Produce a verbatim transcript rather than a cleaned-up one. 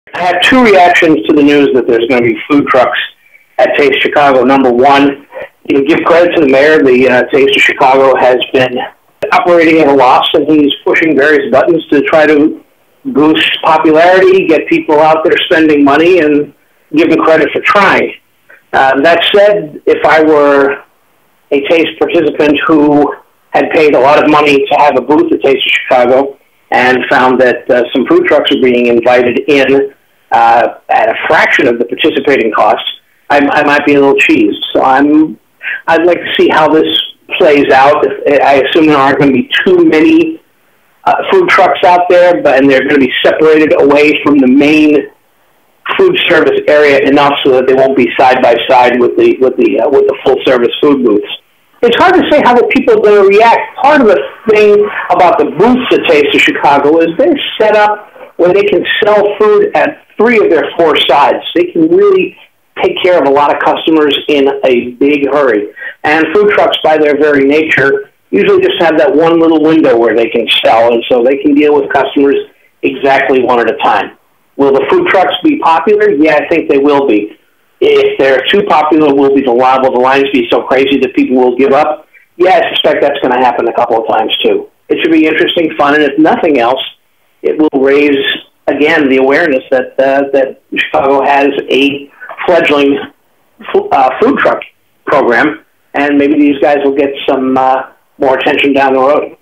I have two reactions to the news that there's going to be food trucks at Taste Chicago. Number one, you know, give credit to the mayor. The uh, Taste of Chicago has been operating at a loss, and he's pushing various buttons to try to boost popularity, get people out there spending money, and give him credit for trying. Uh, that said, if I were a Taste participant who had paid a lot of money to have a booth at Taste of Chicago and found that uh, some food trucks are being invited in uh, at a fraction of the participating cost, I, I might be a little cheesed. So I'm, I'd like to see how this plays out. I assume there aren't going to be too many uh, food trucks out there, but and they're going to be separated away from the main food service area enough so that they won't be side by side with the with the uh, with the full service food booths. It's hard to say how the people are going to react. Part of the thing about the booths at Taste of Chicago is they're set up where they can sell food at three of their four sides. They can really take care of a lot of customers in a big hurry. And food trucks, by their very nature, usually just have that one little window where they can sell, and so they can deal with customers exactly one at a time. Will the food trucks be popular? Yeah, I think they will be. If they're too popular, will be the line, will the lines be so crazy that people will give up? Yeah, I suspect that's going to happen a couple of times too. It should be interesting, fun, and if nothing else, it will raise, again, the awareness that uh, that Chicago has a fledgling uh, food truck program, and maybe these guys will get some uh, more attention down the road.